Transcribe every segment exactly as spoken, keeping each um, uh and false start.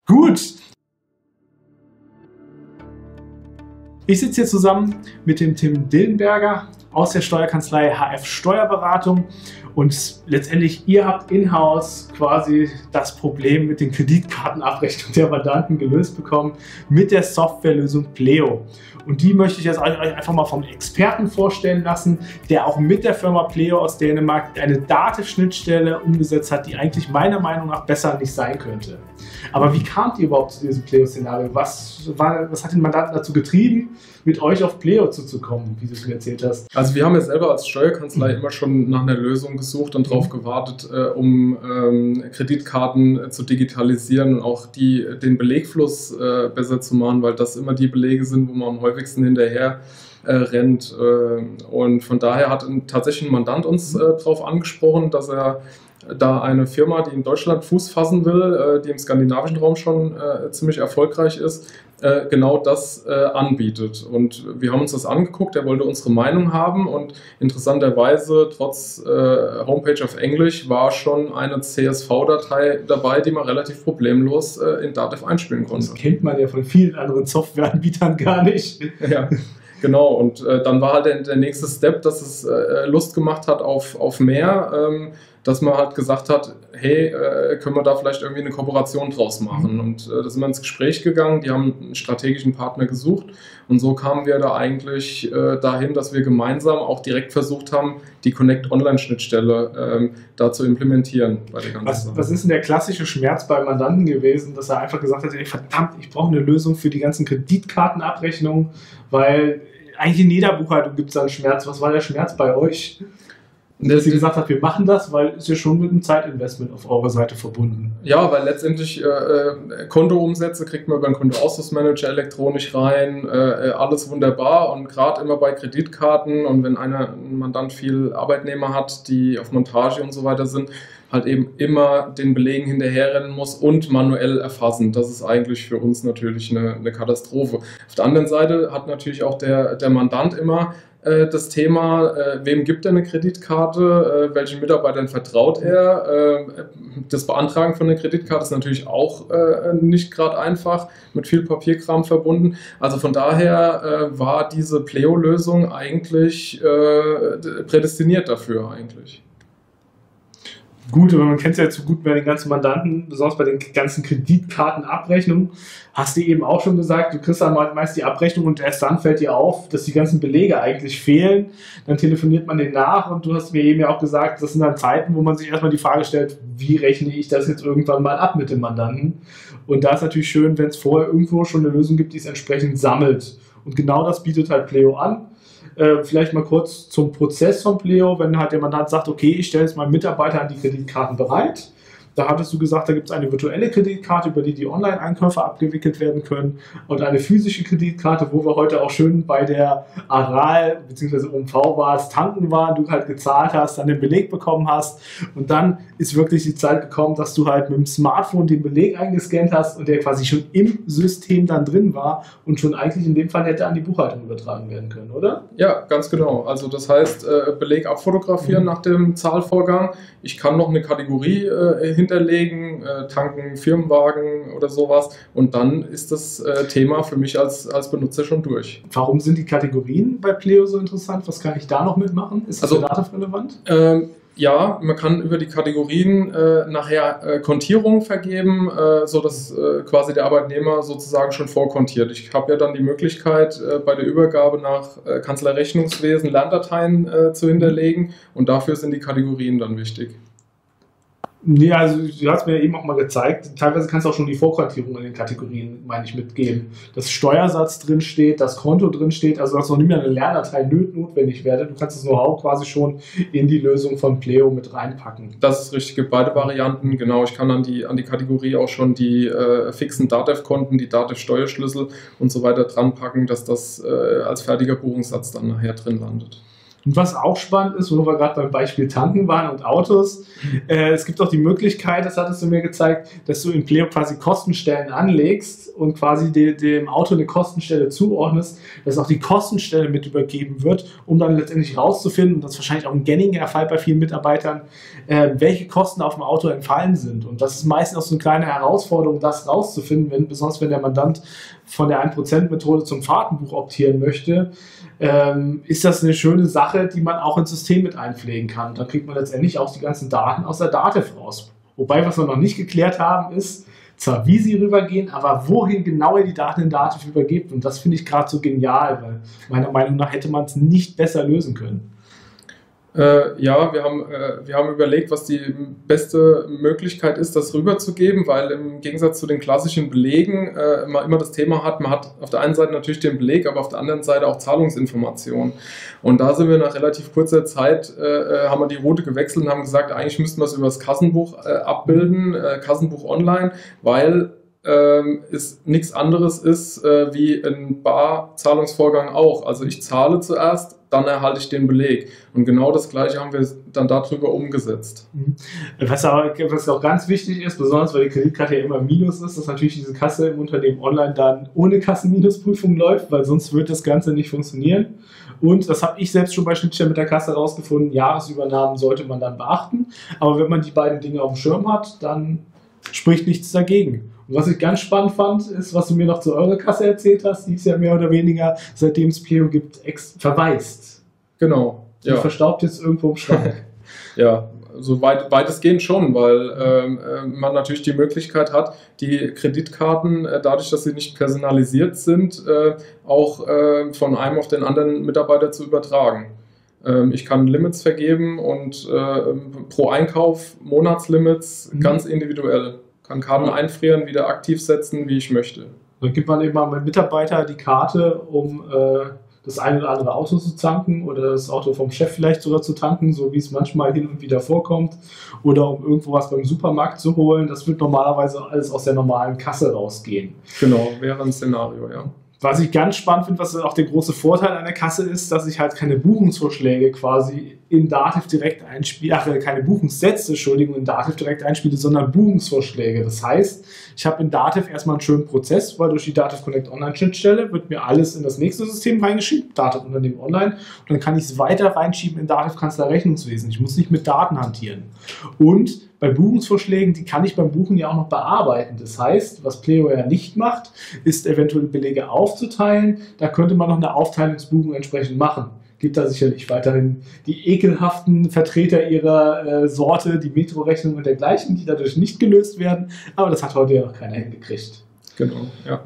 Gut. Ich sitze hier zusammen mit dem Tim Dillenberger aus der Steuerkanzlei H F Steuerberatung und letztendlich ihr habt in-house quasi das Problem mit den Kreditkartenabrechnungen der Mandanten gelöst bekommen mit der Softwarelösung Pleo. Und die möchte ich jetzt euch einfach mal vom Experten vorstellen lassen, der auch mit der Firma Pleo aus Dänemark eine Datenschnittstelle umgesetzt hat, die eigentlich meiner Meinung nach besser nicht sein könnte. Aber wie kamt ihr überhaupt zu diesem Pleo-Szenario? Was, war, was hat den Mandanten dazu getrieben, mit euch auf Pleo zuzukommen, wie du es mir erzählt hast? Also wir haben ja selber als Steuerkanzlei mhm. immer schon nach einer Lösung gesucht und darauf gewartet, äh, um ähm, Kreditkarten äh, zu digitalisieren und auch die, den Belegfluss äh, besser zu machen, weil das immer die Belege sind, wo man am häufigsten hinterher äh, rennt. Äh, und von daher hat ein, tatsächlich ein Mandant uns äh, darauf angesprochen, dass er da eine Firma, die in Deutschland Fuß fassen will, die im skandinavischen Raum schon äh, ziemlich erfolgreich ist, äh, genau das äh, anbietet. Und wir haben uns das angeguckt, er wollte unsere Meinung haben und interessanterweise, trotz äh, Homepage auf Englisch, war schon eine C S V-Datei dabei, die man relativ problemlos äh, in Datev einspielen konnte. Das kennt man ja von vielen anderen Softwareanbietern gar nicht. Ja. Genau, und äh, dann war halt der, der nächste Step, dass es äh, Lust gemacht hat auf, auf mehr, ähm, dass man halt gesagt hat, hey, äh, können wir da vielleicht irgendwie eine Kooperation draus machen? Mhm. Und äh, da sind wir ins Gespräch gegangen, die haben einen strategischen Partner gesucht und so kamen wir da eigentlich äh, dahin, dass wir gemeinsam auch direkt versucht haben, die Connect-Online-Schnittstelle ähm, da zu implementieren. Bei der ganzen was, Sache. Was ist denn der klassische Schmerz beim Mandanten gewesen, dass er einfach gesagt hat, ey, verdammt, ich brauche eine Lösung für die ganzen Kreditkartenabrechnungen, weil eigentlich in jeder Buchhaltung gibt es da einen Schmerz. Was war der Schmerz bei euch? Dass sie gesagt hat, wir machen das, weil es ja schon mit einem Zeitinvestment auf eurer Seite verbunden. Ja, weil letztendlich äh, Kontoumsätze kriegt man über den Kontoauszug-Manager elektronisch rein, äh, alles wunderbar und gerade immer bei Kreditkarten und wenn einer, ein Mandant viel Arbeitnehmer hat, die auf Montage und so weiter sind, halt eben immer den Belegen hinterherrennen muss und manuell erfassen. Das ist eigentlich für uns natürlich eine, eine Katastrophe. Auf der anderen Seite hat natürlich auch der, der Mandant immer das Thema, äh, wem gibt er eine Kreditkarte, äh, welchen Mitarbeitern vertraut er. Äh, das Beantragen von einer Kreditkarte ist natürlich auch äh, nicht gerade einfach, mit viel Papierkram verbunden. Also von daher äh, war diese Pleo-Lösung eigentlich äh, prädestiniert dafür eigentlich. Gut, aber man kennt es ja jetzt so gut bei den ganzen Mandanten, besonders bei den ganzen Kreditkartenabrechnungen. Hast du eben auch schon gesagt, du kriegst dann meist die Abrechnung und erst dann fällt dir auf, dass die ganzen Belege eigentlich fehlen. Dann telefoniert man denen nach und du hast mir eben ja auch gesagt, das sind dann Zeiten, wo man sich erstmal die Frage stellt, wie rechne ich das jetzt irgendwann mal ab mit dem Mandanten? Und da ist natürlich schön, wenn es vorher irgendwo schon eine Lösung gibt, die es entsprechend sammelt. Und genau das bietet halt Pleo an. Äh, vielleicht mal kurz zum Prozess von Pleo, wenn halt der Mandant sagt, okay, ich stelle jetzt meinen Mitarbeiter an die Kreditkarten bereit. Da hattest du gesagt, da gibt es eine virtuelle Kreditkarte, über die die Online-Einkäufe abgewickelt werden können und eine physische Kreditkarte, wo wir heute auch schön bei der Aral bzw. O M V warst, tanken waren, du halt gezahlt hast, dann den Beleg bekommen hast und dann ist wirklich die Zeit gekommen, dass du halt mit dem Smartphone den Beleg eingescannt hast und der quasi schon im System dann drin war und schon eigentlich in dem Fall hätte an die Buchhaltung übertragen werden können, oder? Ja, ganz genau. Also das heißt, Beleg abfotografieren mhm. nach dem Zahlvorgang. Ich kann noch eine Kategorie äh, hinterlegen, äh, tanken, Firmenwagen oder sowas und dann ist das äh, Thema für mich als, als Benutzer schon durch. Warum sind die Kategorien bei Pleo so interessant? Was kann ich da noch mitmachen? Ist das also, für Datev relevant? Ähm, ja, man kann über die Kategorien äh, nachher äh, Kontierungen vergeben, äh, sodass äh, quasi der Arbeitnehmer sozusagen schon vorkontiert. Ich habe ja dann die Möglichkeit, äh, bei der Übergabe nach äh, Kanzlerrechnungswesen Lerndateien äh, zu hinterlegen und dafür sind die Kategorien dann wichtig. Nee, also du hast mir eben auch mal gezeigt, teilweise kannst du auch schon die Vorkontierung in den Kategorien, meine ich, mitgeben. Dass Steuersatz drin steht, das Konto drin steht, also dass noch nicht mehr eine Lerndatei notwendig werde. Du kannst das Know-how quasi schon in die Lösung von Pleo mit reinpacken. Das ist richtig, beide Varianten, genau. Ich kann an die, an die Kategorie auch schon die äh, fixen Datev-Konten, die Datev-Steuerschlüssel und so weiter dran packen, dass das äh, als fertiger Buchungssatz dann nachher drin landet. Und was auch spannend ist, wo wir gerade beim Beispiel Tanken waren und Autos, äh, es gibt auch die Möglichkeit, das hattest du mir gezeigt, dass du in Pleo quasi Kostenstellen anlegst und quasi de, dem Auto eine Kostenstelle zuordnest, dass auch die Kostenstelle mit übergeben wird, um dann letztendlich rauszufinden, und das ist wahrscheinlich auch ein gängiger Fall bei vielen Mitarbeitern, äh, welche Kosten auf dem Auto entfallen sind. Und das ist meistens auch so eine kleine Herausforderung, das rauszufinden, wenn, besonders wenn der Mandant von der ein Prozent Methode zum Fahrtenbuch optieren möchte, ähm, ist das eine schöne Sache, die man auch ins System mit einpflegen kann. Da kriegt man letztendlich auch die ganzen Daten aus der Dativ raus. Wobei, was wir noch nicht geklärt haben, ist zwar, wie sie rübergehen, aber wohin genau ihr die Daten in Dativ übergebt. Und das finde ich gerade so genial, weil meiner Meinung nach hätte man es nicht besser lösen können. Äh, ja, wir haben, äh, wir haben überlegt, was die beste Möglichkeit ist, das rüberzugeben, weil im Gegensatz zu den klassischen Belegen äh, man immer das Thema hat, man hat auf der einen Seite natürlich den Beleg, aber auf der anderen Seite auch Zahlungsinformationen. Und da sind wir nach relativ kurzer Zeit, äh, haben wir die Route gewechselt und haben gesagt, eigentlich müssten wir es über das Kassenbuch äh, abbilden, äh, Kassenbuch online, weil ähm, es nichts anderes ist äh, wie ein Barzahlungsvorgang auch. Also ich zahle zuerst, dann erhalte ich den Beleg. Und genau das Gleiche haben wir dann darüber umgesetzt. Was auch, was auch ganz wichtig ist, besonders weil die Kreditkarte ja immer Minus ist, dass natürlich diese Kasse im Unternehmen online dann ohne Kassenminusprüfung läuft, weil sonst wird das Ganze nicht funktionieren. Und das habe ich selbst schon bei Schnittstellen mit der Kasse herausgefunden, Jahresübernahmen sollte man dann beachten. Aber wenn man die beiden Dinge auf dem Schirm hat, dann spricht nichts dagegen. Und was ich ganz spannend fand, ist, was du mir noch zu eurer Kasse erzählt hast, die ist ja mehr oder weniger, seitdem es Pleo gibt, ex verwaist. Genau. Die ja. verstaubt jetzt irgendwo im Schrank. Ja, so weit, weitestgehend schon, weil ähm, äh, man natürlich die Möglichkeit hat, die Kreditkarten, äh, dadurch, dass sie nicht personalisiert sind, äh, auch äh, von einem auf den anderen Mitarbeiter zu übertragen. Ähm, ich kann Limits vergeben und äh, pro Einkauf Monatslimits mhm. ganz individuell. Kann Karten einfrieren, wieder aktiv setzen, wie ich möchte. Dann gibt man eben mal mit Mitarbeiter die Karte, um äh, das eine oder andere Auto zu tanken oder das Auto vom Chef vielleicht sogar zu tanken, so wie es manchmal hin und wieder vorkommt, oder um irgendwo was beim Supermarkt zu holen. Das wird normalerweise alles aus der normalen Kasse rausgehen. Genau, wäre ein Szenario, ja. Was ich ganz spannend finde, was auch der große Vorteil an der Kasse ist, dass ich halt keine Buchungsvorschläge quasi in Dativ direkt einspiele, ach, keine Buchungssätze, Entschuldigung, in Dativ direkt einspiele, sondern Buchungsvorschläge. Das heißt, ich habe in Dativ erstmal einen schönen Prozess, weil durch die Dativ Connect Online Schnittstelle wird mir alles in das nächste System reingeschrieben, Dativ Unternehmen Online, und dann kann ich es weiter reinschieben in Dativ Kanzler Rechnungswesen. Ich muss nicht mit Daten hantieren. Und bei Buchungsvorschlägen, die kann ich beim Buchen ja auch noch bearbeiten. Das heißt, was Pleo ja nicht macht, ist eventuell Belege aufzuteilen. Da könnte man noch eine Aufteilungsbuchung entsprechend machen. Gibt da sicherlich weiterhin die ekelhaften Vertreter ihrer äh, Sorte, die Metro-Rechnung und dergleichen, die dadurch nicht gelöst werden. Aber das hat heute ja noch keiner hingekriegt. Genau, ja.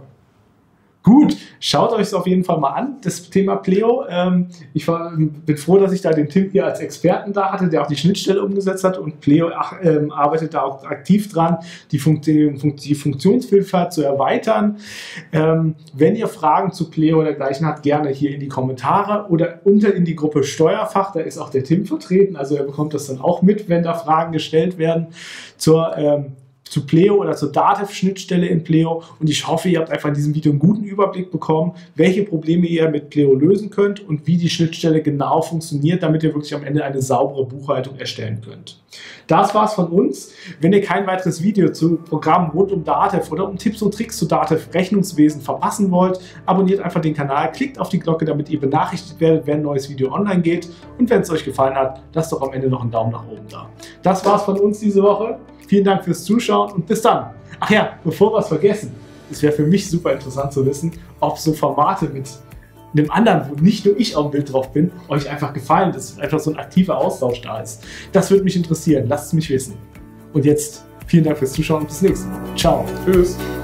Gut, schaut euch es auf jeden Fall mal an, das Thema Pleo. Ähm, ich war, bin froh, dass ich da den Tim hier als Experten da hatte, der auch die Schnittstelle umgesetzt hat, und Pleo ach, ähm, arbeitet da auch aktiv dran, die, Funktion, die Funktionsvielfalt zu erweitern. Ähm, wenn ihr Fragen zu Pleo oder dergleichen habt, gerne hier in die Kommentare oder unter in die Gruppe Steuerfach, da ist auch der Tim vertreten, also er bekommt das dann auch mit, wenn da Fragen gestellt werden zur ähm, zu Pleo oder zur Dativ-Schnittstelle in Pleo, und ich hoffe, ihr habt einfach in diesem Video einen guten Überblick bekommen, welche Probleme ihr mit Pleo lösen könnt und wie die Schnittstelle genau funktioniert, damit ihr wirklich am Ende eine saubere Buchhaltung erstellen könnt. Das war's von uns. Wenn ihr kein weiteres Video zu Programmen rund um Dativ oder um Tipps und Tricks zu Dativ Rechnungswesen verpassen wollt, abonniert einfach den Kanal, klickt auf die Glocke, damit ihr benachrichtigt werdet, wenn ein neues Video online geht, und wenn es euch gefallen hat, lasst doch am Ende noch einen Daumen nach oben da. Das war's von uns diese Woche. Vielen Dank fürs Zuschauen und bis dann. Ach ja, bevor wir es vergessen, es wäre für mich super interessant zu wissen, ob so Formate mit einem anderen, wo nicht nur ich auf dem Bild drauf bin, euch einfach gefallen, dass einfach so ein aktiver Austausch da ist. Das würde mich interessieren. Lasst es mich wissen. Und jetzt vielen Dank fürs Zuschauen und bis nächstes Mal. Ciao. Tschüss.